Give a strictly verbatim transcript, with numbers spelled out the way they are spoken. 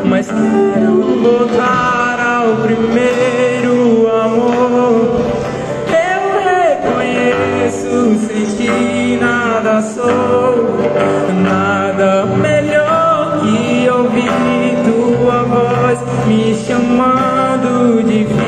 mas quero voltar ao primeiro amor. Eu reconheço sem ti nada sou, nada melhor que ouvir tua voz me chamando de vida.